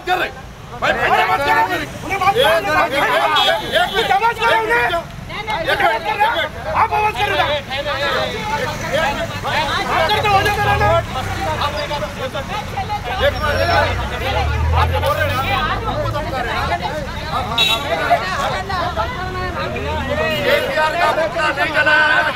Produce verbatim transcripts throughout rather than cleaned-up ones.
कर रहे भाई, बात कर रहे आप आवाज कर रहे केसीआर का पुतला नहीं जला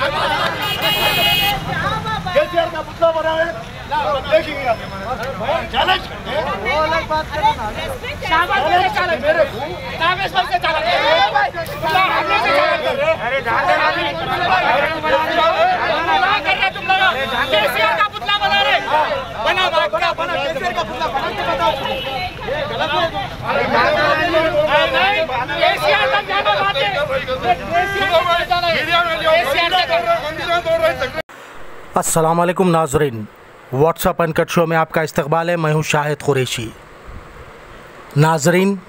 केसीआर का पुतला बना है देखिए चैलेंज वो अलग बात करो ना शाबाश चैलेंज मेरे को कागज पर से चला अरे जाने वाली कर रहे तुम लोग केसीआर का पुतला बना रहे बना क्या बना केसीआर का पुतला बना के बताओ ये गलत है नहीं केसीआर का जाना बात है अस्सलाम वालेकुम नाज़रीन, व्हाट्सअप अनकट शो में आपका इस्तकबाल है। मैं हूँ शाहिद कुरैशी। नाज़रीन,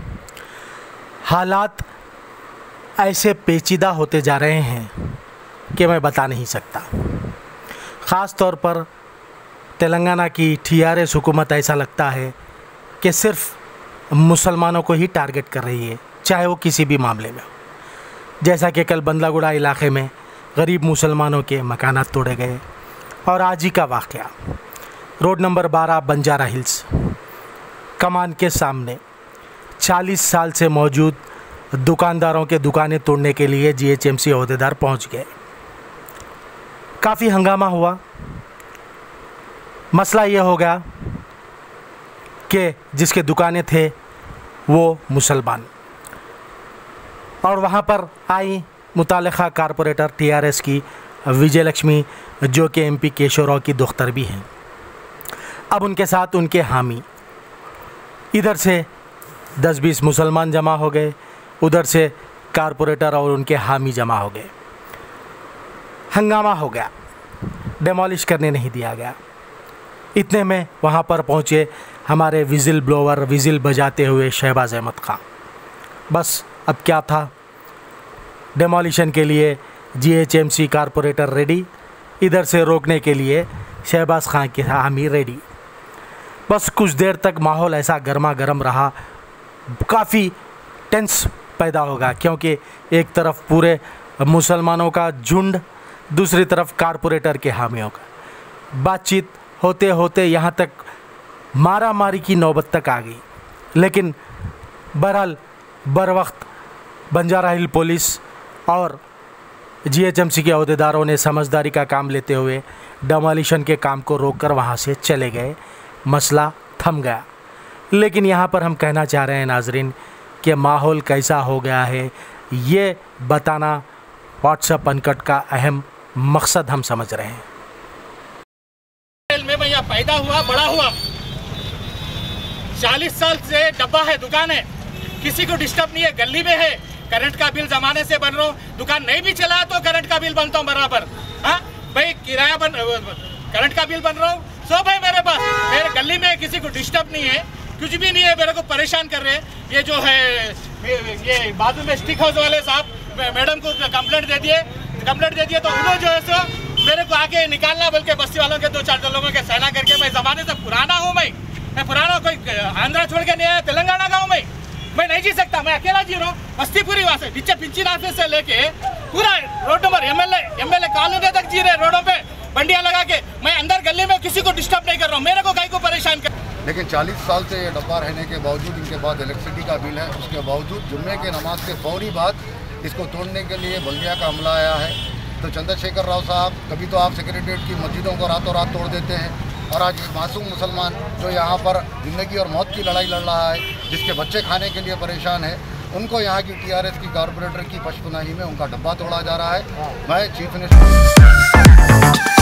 हालात ऐसे पेचीदा होते जा रहे हैं कि मैं बता नहीं सकता। ख़ास तौर पर तेलंगाना की टीआरएस हुकूमत ऐसा लगता है कि सिर्फ मुसलमानों को ही टारगेट कर रही है, चाहे वो किसी भी मामले में हो। जैसा कि कल बंदलागुड़ा इलाके में गरीब मुसलमानों के मकानात तोड़े गए, और आज ही का वाक़या रोड नंबर बारह बंजारा हिल्स कमान के सामने चालीस साल से मौजूद दुकानदारों के दुकानें तोड़ने के लिए जीएचएमसी अहदेदार पहुंच गए। काफ़ी हंगामा हुआ। मसला ये हो गया कि जिसके दुकानें थे वो मुसलमान, और वहाँ पर आई मुतालिका कारपोरेटर टीआरएस की विजय लक्ष्मी, जो कि एमपी केशवराव की दोख्तर भी हैं। अब उनके साथ उनके हामी, इधर से दस बीस मुसलमान जमा हो गए, उधर से कारपोरेटर और उनके हामी जमा हो गए। हंगामा हो गया, डेमोलिश करने नहीं दिया गया। इतने में वहाँ पर पहुँचे हमारे विज़िल ब्लोवर, विज़िल बजाते हुए शहबाज अहमद खां। बस अब क्या था, डेमोलिशन के लिए जीएचएमसी कारपोरेटर रेडी, इधर से रोकने के लिए शहबाज खां के हामी रेडी। बस कुछ देर तक माहौल ऐसा गर्मा गर्म रहा, काफ़ी टेंस पैदा होगा, क्योंकि एक तरफ पूरे मुसलमानों का झुंड, दूसरी तरफ कारपोरेटर के हामियों का। बातचीत होते होते यहाँ तक मारा मारी की नौबत तक आ गई, लेकिन बहरहाल बर वक्त बंजारा हिल पुलिस और जीएचएमसी के अहदेदारों ने समझदारी का काम लेते हुए डेमोलिशन के काम को रोककर वहाँ से चले गए। मसला थम गया। लेकिन यहाँ पर हम कहना चाह रहे हैं नाजरीन कि माहौल कैसा हो गया है, ये बताना व्हाट्सएप अनकट का अहम मकसद हम समझ रहे हैं। में मैं यहाँ पैदा हुआ, बड़ा हुआ, चालीस साल से डब्बा है, दुकान है, किसी को डिस्टर्ब नहीं है, गली में है, करंट का बिल जमाने से बन रहा हूँ, दुकान नहीं भी चला तो करंट का बिल बनता हूँ बराबर। हाँ भाई, किराया बन, करंट का बिल बन रहा हूँ, सब है मेरे पास, मेरे गली में किसी को डिस्टर्ब नहीं है, कुछ भी नहीं है, मेरे को परेशान कर रहे हैं। ये जो है ये बाजू में स्टिक हाउस वाले साहब, मैडम को कंप्लेंट दे दिए कंप्लेंट दे दिए तो उन्होंने जो है सो मेरे को आके निकालना, बल्कि बस्ती वालों के दो चार लोगों के सहना करके। मैं जमाने से पुराना हूँ, मैं मैं पुराना, कोई आंध्रा छोड़ के नहीं आया, तेलंगाना का हूँ मैं मैं नहीं जी सकता, मैं अकेला जी रहा हूँ। बस्ती पूरी वहाँ से नीचे पिंचिन ऑफिस से लेके पूरा road number MLA MLA colony तक जी रहे, रोडों पे बंडियां लगा के। मैं अंदर गली में किसी को डिस्टर्ब नहीं कर रहा हूँ, मेरे को कहीं को परेशान कर। लेकिन चालीस साल से ये डब्बा रहने के बावजूद, इनके बाद इलेक्ट्रिसिटी का बिल है, उसके बावजूद जुम्मे के नमाज के फौरी बाद इसको तोड़ने के लिए बल्दिया का हमला आया है। तो चंद्रशेखर राव साहब, कभी तो आप सेक्रेटरीट की मस्जिदों को रातों रात तोड़ देते हैं, और आज एक मासूम मुसलमान जो यहाँ पर ज़िंदगी और मौत की लड़ाई लड़ रहा है, जिसके बच्चे खाने के लिए परेशान है, उनको यहाँ की टीआरएस की कारपोरेटर की पशपनाही में उनका डब्बा तोड़ा जा रहा है। मैं चीफ मिनिस्टर